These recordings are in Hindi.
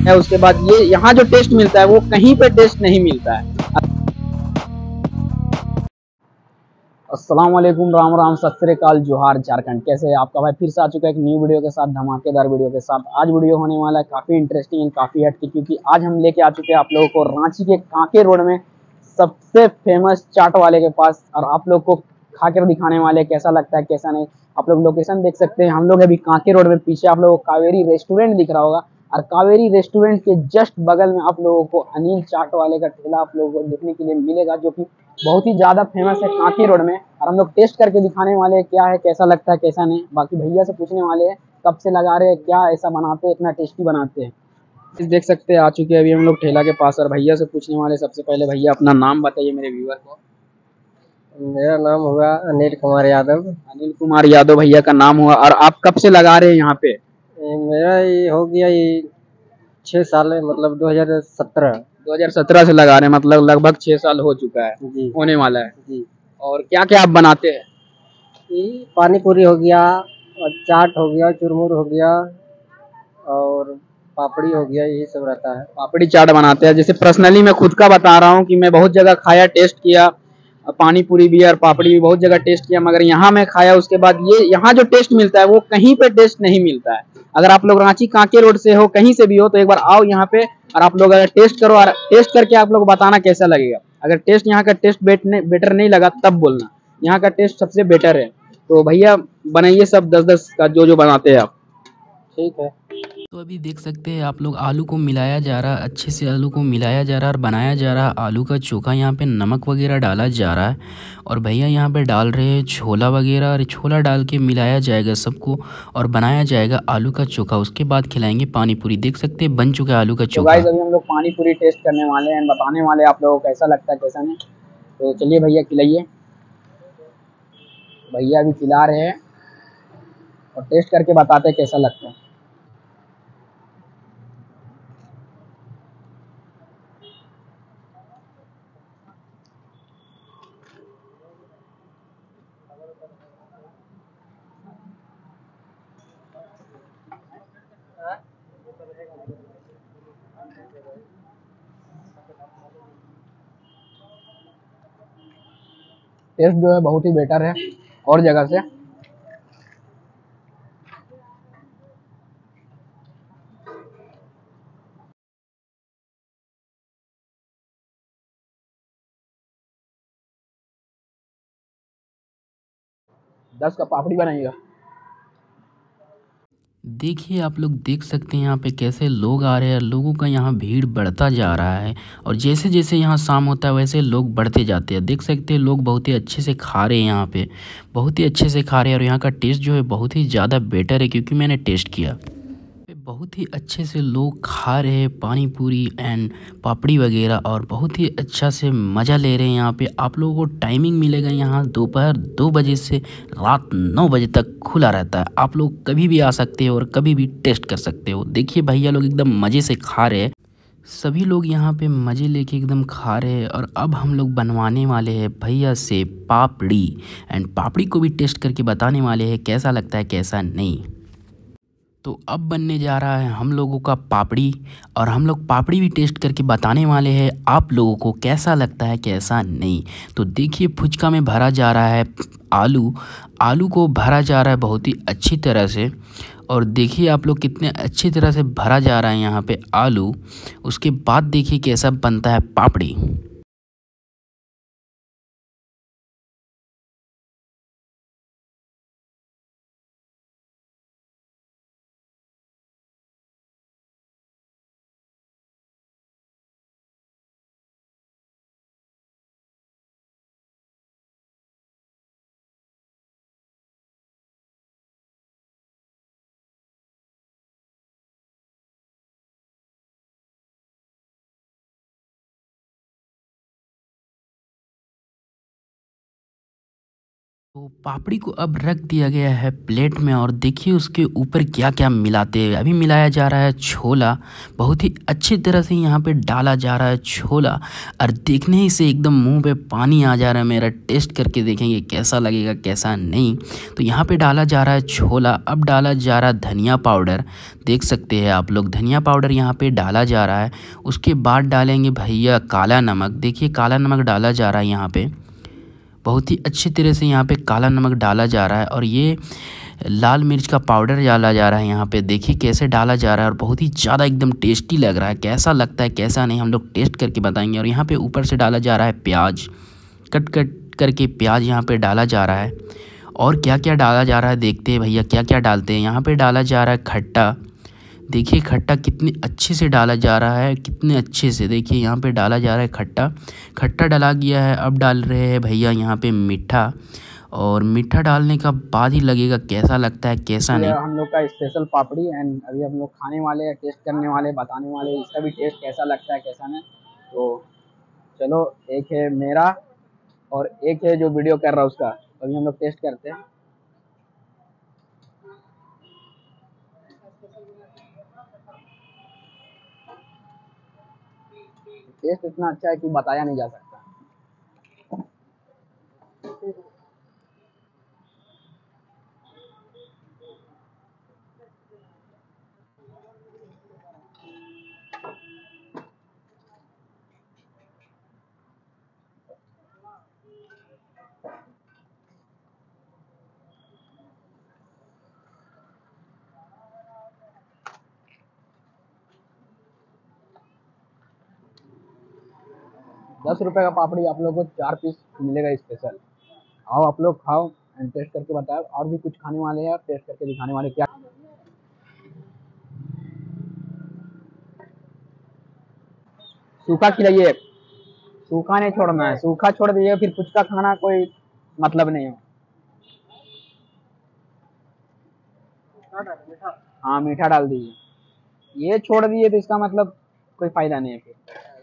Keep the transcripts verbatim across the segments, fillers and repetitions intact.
है उसके बाद ये यहाँ जो टेस्ट मिलता है वो कहीं पे टेस्ट नहीं मिलता है। अस्सलाम वालेकुम, राम राम, सत श्री अकाल, जोहार, झारखंड। कैसे है आपका भाई? फिर से आ चुका है एक न्यू वीडियो के साथ, धमाकेदार वीडियो के साथ। आज वीडियो होने वाला है काफ़ी इंटरेस्टिंग एंड काफ़ी हटके, क्योंकि आज हम लेके आ चुके हैं आप लोगों को रांची के कांके रोड में सबसे फेमस चाट वाले के पास, और आप लोग को खा कर दिखाने वाले कैसा लगता है कैसा नहीं। आप लोग लोकेशन देख सकते हैं, हम लोग अभी कांके रोड में, पीछे आप लोगों को कावेरी रेस्टोरेंट दिख रहा होगा, और कावेरी रेस्टोरेंट के जस्ट बगल में आप लोगों को अनिल चाट वाले का ठेला आप लोगों को देखने के लिए मिलेगा, जो कि बहुत ही ज़्यादा फेमस है कांके रोड में। और हम लोग टेस्ट करके दिखाने वाले हैं क्या है, कैसा लगता है कैसा नहीं। बाकी भैया से पूछने वाले हैं कब से लगा रहे हैं, क्या ऐसा बनाते हैं, इतना टेस्टी बनाते हैं। इस देख सकते हैं आ चुके हैं अभी हम लोग ठेला के पास, और भैया से पूछने वाले। सबसे पहले भैया अपना नाम बताइए मेरे व्यूअर को। मेरा नाम हुआ अनिल कुमार यादव। अनिल कुमार यादव भैया का नाम हुआ। और आप कब से लगा रहे हैं यहाँ पे? ये मेरा ये हो गया ये छः साल है, मतलब दो हजार सत्रह। दो हज़ार सत्रह से लगा रहे हैं, मतलब लगभग छह साल हो चुका है, जी होने वाला है। जी। और क्या क्या आप बनाते हैं? ये पानी पूरी हो गया, और चाट हो गया, चुरमुर हो गया, और पापड़ी हो गया, यही सब रहता है। पापड़ी चाट बनाते हैं। जैसे पर्सनली मैं खुद का बता रहा हूँ कि मैं बहुत जगह खाया, टेस्ट किया, पानी पूरी भी और पापड़ी भी बहुत जगह टेस्ट किया, मगर यहाँ मैं खाया उसके बाद ये यहाँ जो टेस्ट मिलता है वो कहीं पे टेस्ट नहीं मिलता है। अगर आप लोग रांची कांके रोड से हो, कहीं से भी हो, तो एक बार आओ यहाँ पे, और आप लोग अगर टेस्ट करो, और टेस्ट करके आप लोग बताना कैसा लगेगा। अगर टेस्ट यहाँ का टेस्ट बेटर नहीं लगा तब बोलना, यहाँ का टेस्ट सबसे बेटर है। तो भैया बनाइए सब दस दस का जो जो बनाते हैं आप। ठीक है। तो अभी देख सकते हैं आप लोग, आलू को मिलाया जा रहा है, अच्छे से आलू को मिलाया जा रहा है और बनाया जा रहा है आलू का चोखा। यहाँ पे नमक वगैरह डाला जा रहा है, और भैया यहाँ पे डाल रहे हैं छोला वगैरह, और छोला डाल के मिलाया जाएगा सबको और बनाया जाएगा आलू का चोखा। उसके बाद खिलाएंगे पानी पूरी। देख सकते हैं बन चुका है आलू का तो चोखा। गाइस अभी हम लोग पानी पूरी टेस्ट करने वाले हैं, बताने वाले आप लोगों को कैसा लगता है कैसा नहीं। तो चलिए भैया खिलाइए। भैया अभी खिला रहे हैं और टेस्ट करके बताते हैं कैसा लगता है। टेस्ट जो है बहुत ही बेटर है और जगह से। दस का पापड़ी बनाइएगा। देखिए आप लोग देख सकते हैं यहाँ पे कैसे लोग आ रहे हैं, लोगों का यहाँ भीड़ बढ़ता जा रहा है, और जैसे जैसे यहाँ शाम होता है वैसे लोग बढ़ते जाते हैं। देख सकते हैं लोग बहुत ही अच्छे से खा रहे हैं, यहाँ पे बहुत ही अच्छे से खा रहे हैं, और यहाँ का टेस्ट जो है बहुत ही ज़्यादा बेटर है, क्योंकि मैंने टेस्ट किया। बहुत ही अच्छे से लोग खा रहे हैं पानी पूरी एंड पापड़ी वगैरह, और बहुत ही अच्छा से मज़ा ले रहे हैं। यहाँ पे आप लोगों को टाइमिंग मिलेगा, यहाँ दोपहर दो बजे से रात नौ बजे तक खुला रहता है। आप लोग कभी भी आ सकते हो और कभी भी टेस्ट कर सकते हो। देखिए भैया लोग एकदम मज़े से खा रहे हैं, सभी लोग यहाँ पे मज़े लेके एकदम खा रहे हैं। और अब हम लोग बनवाने वाले हैं भैया से पापड़ी, एंड पापड़ी को भी टेस्ट करके बताने वाले हैं कैसा लगता है कैसा नहीं। तो अब बनने जा रहा है हम लोगों का पापड़ी, और हम लोग पापड़ी भी टेस्ट करके बताने वाले हैं आप लोगों को कैसा लगता है कैसा नहीं। तो देखिए फुचका में भरा जा रहा है आलू, आलू को भरा जा रहा है बहुत ही अच्छी तरह से, और देखिए आप लोग कितने अच्छी तरह से भरा जा रहा है यहाँ पे आलू। उसके बाद देखिए कैसा बनता है पापड़ी। तो पापड़ी को अब रख दिया गया है प्लेट में और देखिए उसके ऊपर क्या क्या मिलाते हैं। अभी मिलाया जा रहा है छोला, बहुत ही अच्छी तरह से यहाँ पे डाला जा रहा है छोला और देखने ही से एकदम मुंह पे पानी आ जा रहा है मेरा। टेस्ट करके देखेंगे कैसा लगेगा कैसा नहीं। तो यहाँ पे डाला जा रहा है छोला, अब डाला जा रहा है धनिया पाउडर। देख सकते हैं आप लोग धनिया पाउडर यहाँ पे डाला जा रहा है। उसके बाद डालेंगे भैया काला नमक। देखिए काला नमक डाला जा रहा है यहाँ पे, बहुत ही अच्छी तरह से यहाँ पे काला नमक डाला जा रहा है। और ये लाल मिर्च का पाउडर डाला जा रहा है यहाँ पे, देखिए कैसे डाला जा रहा है और बहुत ही ज़्यादा एकदम टेस्टी लग रहा है। कैसा लगता है कैसा नहीं हम लोग टेस्ट करके बताएंगे। और यहाँ पे ऊपर से डाला जा रहा है प्याज, कट कट करके प्याज यहाँ पे डाला जा रहा है। और क्या क्या डाला जा रहा है देखते हैं भैया क्या क्या डालते हैं। यहाँ पर डाला जा रहा है खट्टा, देखिए खट्टा कितने अच्छे से डाला जा रहा है, कितने अच्छे से देखिए यहाँ पे डाला जा रहा है खट्टा। खट्टा डाला गया है, अब डाल रहे हैं भैया यहाँ पे मीठा। और मीठा डालने का बाद ही लगेगा कैसा लगता है कैसा नहीं। हम लोग का स्पेशल पापड़ी एंड अभी हम लोग खाने वाले हैं, टेस्ट करने वाले, बताने वाले इसका भी टेस्ट कैसा लगता है कैसा नहीं। तो चलो एक है मेरा और एक है जो वीडियो कर रहा है उसका, अभी हम लोग टेस्ट करते हैं। टेस्ट इतना अच्छा है कि बताया नहीं जा सकता। दस रुपए का पापड़ी आप लोगों को चार पीस मिलेगा स्पेशल। आओ आप लोग खाओ एंड टेस्ट करके बताओ। और भी कुछ खाने वाले हैं, टेस्ट करके दिखाने वाले। क्या सूखा खिलाइए, सूखा नहीं छोड़ना है, सूखा छोड़ दीजिए फिर कुछ का खाना कोई मतलब नहीं हो। हाँ मीठा डाल दीजिए, ये छोड़ दिए तो इसका मतलब कोई फायदा नहीं है फिर।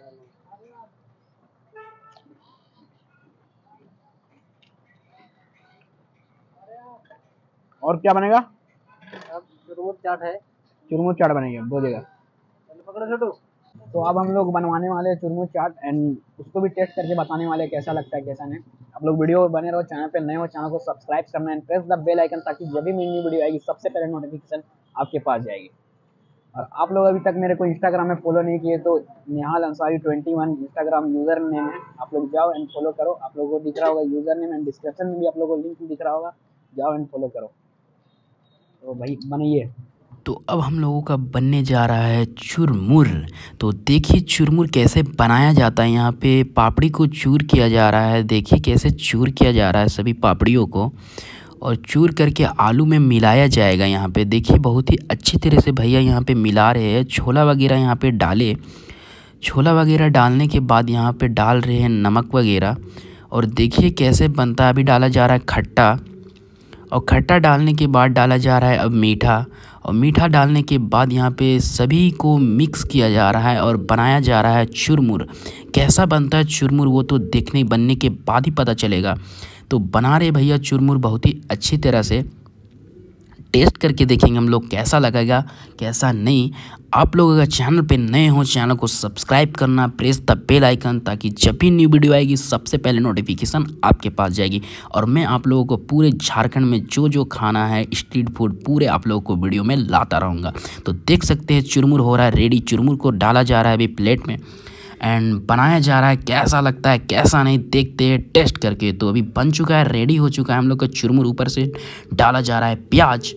और क्या बनेगा? अब चुरमुर चाट है, चुरमुर चाट बनेगा दो जगह। पकड़ो छोटू। तो अब हम लोग बनवाने वाले हैं चुरमुर चाट एंड उसको भी टेस्ट करके बताने वाले हैं कैसा लगता है कैसा नहीं। आप लोग वीडियो बने रहो, चैनल पे नए हो चैनल को सब्सक्राइब करना and press the bell icon ताकि जब भी मेरी न्यू वीडियो आएगी सबसे पहले नोटिफिकेशन आपके पास जाएगी। और आप लोग अभी तक मेरे को इंस्टाग्राम में फॉलो नहीं किए तो Nihal Ansari twenty one Instagram user name है, आप लोग जाओ एंड फॉलो करो। आप लोगों को दिख रहा होगा यूजर नेम एंड डिस्क्रिप्शन में भी आप लोगों को लिंक दिख रहा होगा, जाओ एंड फॉलो करो। तो भाई बनाइए। तो अब हम लोगों का बनने जा रहा है चुरमुर। तो देखिए चुरमुर कैसे बनाया जाता है। यहाँ पे पापड़ी को चूर किया जा रहा है, देखिए कैसे चूर किया जा रहा है सभी पापड़ियों को और चूर करके आलू में मिलाया जाएगा। यहाँ पे देखिए बहुत ही अच्छी तरह से भैया यहाँ पे मिला रहे हैं। छोला वगैरह यहाँ पे डाले, छोला वगैरह डालने के बाद यहाँ पे डाल रहे हैं नमक वगैरह और देखिए कैसे बनता है। अभी डाला जा रहा है खट्टा और खट्टा डालने के बाद डाला जा रहा है अब मीठा और मीठा डालने के बाद यहाँ पे सभी को मिक्स किया जा रहा है और बनाया जा रहा है चुरमुर। कैसा बनता है चुरमुर वो तो देखने बनने के बाद ही पता चलेगा। तो बना रहे भैया चुरमुर बहुत ही अच्छी तरह से, टेस्ट करके देखेंगे हम लोग कैसा लगेगा कैसा नहीं। आप लोग अगर चैनल पे नए हो चैनल को सब्सक्राइब करना, प्रेस द बेल आइकन ताकि जब भी न्यू वीडियो आएगी सबसे पहले नोटिफिकेशन आपके पास जाएगी। और मैं आप लोगों को पूरे झारखंड में जो जो खाना है स्ट्रीट फूड पूरे आप लोगों को वीडियो में लाता रहूँगा। तो देख सकते हैं चुरमुर हो रहा है रेडी, चुरमुर को डाला जा रहा है अभी प्लेट में एंड बनाया जा रहा है। कैसा लगता है कैसा नहीं देखते हैं टेस्ट करके। तो अभी बन चुका है, रेडी हो चुका है हम लोग का चुरमुर। ऊपर से डाला जा रहा है प्याज।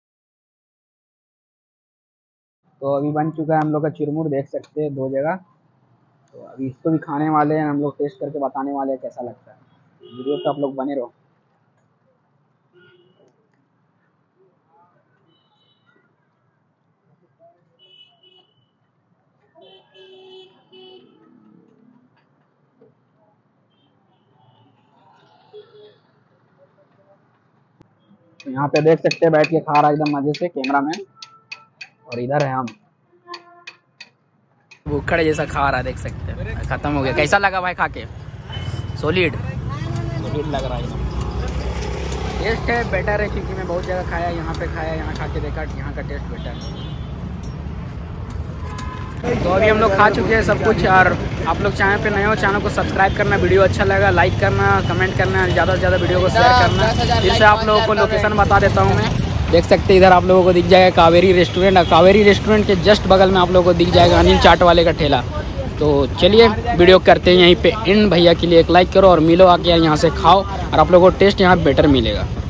तो अभी बन चुका है हम लोग का चुरमुर, देख सकते हैं दो जगह। तो अभी इसको भी खाने वाले हैं हम लोग, टेस्ट करके बताने वाले हैं कैसा लगता है। वीडियो पे आप लोग बने रहो। यहाँ पे देख सकते हैं बैठ के खा रहा है एकदम मजे से कैमरा मैन, और इधर है हम भूखड़ जैसा खा रहा है, देख सकते हैं। खत्म हो गया। कैसा लगा भाई खा के? सॉलिड सॉलिड लग रहा है। टेस्ट है बेटर है, क्योंकि मैं बहुत जगह खाया, यहाँ पे खाया, यहाँ खा के देखा यहाँ का टेस्ट बेटर है। तो अभी हम लोग खा चुके हैं सब कुछ, और आप लोग चैनल पे नए हो चैनल को सब्सक्राइब करना, वीडियो अच्छा लगा लाइक करना, कमेंट करना, ज़्यादा से ज़्यादा वीडियो को शेयर करना। फिर से आप लोगों को लोकेशन बता देता हूँ मैं, देख सकते हैं इधर आप लोगों को दिख जाएगा कावेरी रेस्टोरेंट, और कावेरी रेस्टोरेंट के जस्ट बगल में आप लोगों को दिख जाएगा अनिल चाट वाले का ठेला। तो चलिए वीडियो करते हैं यहीं पे इन भैया के लिए एक लाइक करो और मिलो आके यहाँ से खाओ, और आप लोगों को टेस्ट यहाँ बेटर मिलेगा।